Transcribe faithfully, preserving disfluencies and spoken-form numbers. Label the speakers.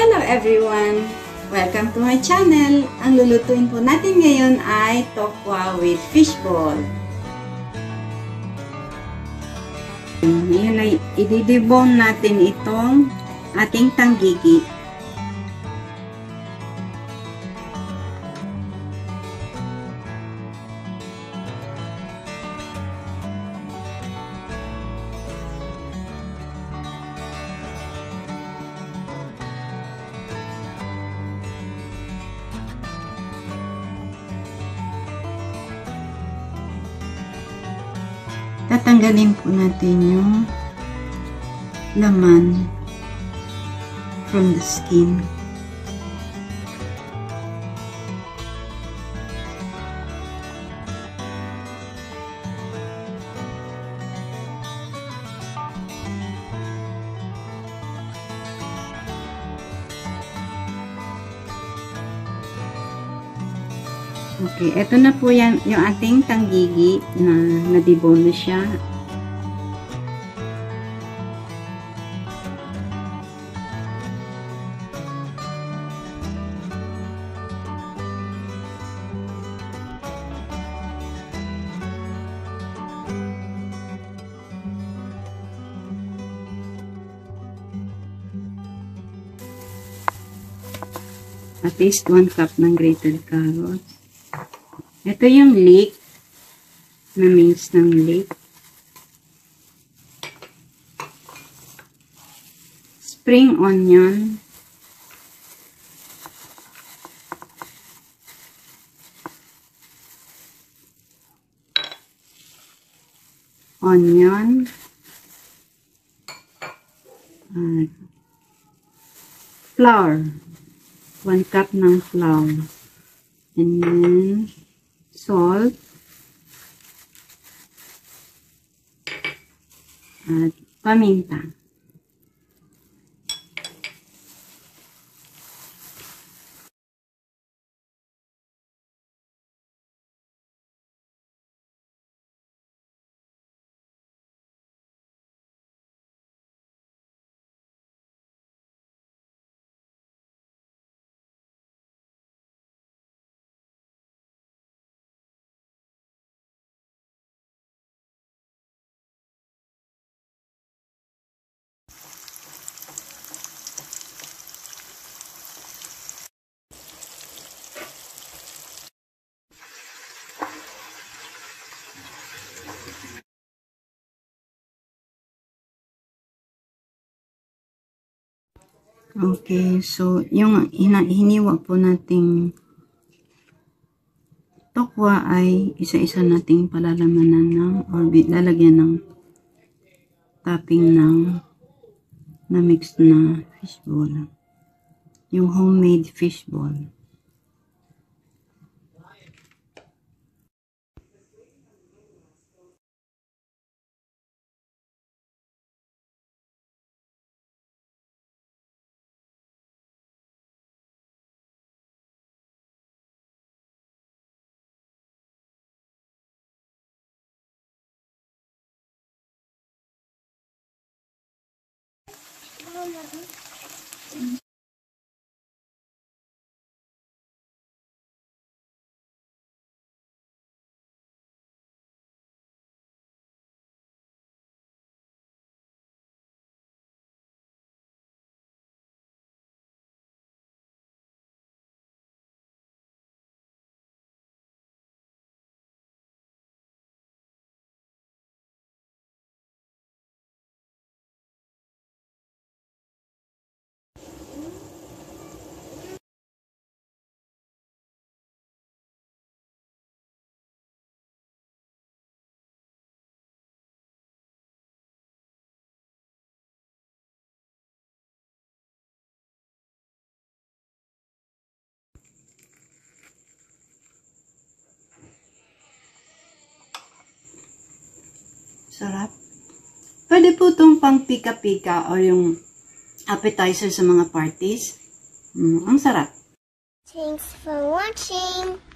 Speaker 1: Hello everyone! Welcome to my channel. Ang lulutuin po natin ngayon ay tokwa with fishball. Ngayon ay ididibone natin itong ating tanggigi. Tatanggalin po natin yung laman from the skin. Okay, ito na po yan, yung ating tanggigi na nadibone na siya. At least one cup ng grated carrots. Ito yung leek, na mince ng leek. Spring onion. Onion. Uh, flour. One cup ng flour. And then, salt, at paminta. Okay, so yung hiniwa po nating tokwa ay isa-isa nating palalamanan ng or lalagyan ng topping ng na mixed na fishball. Yung homemade fishball. Sarap. Pwede po itong pang pika-pika o yung appetizer sa mga parties. Mm, ang sarap.
Speaker 2: Thanks for watching.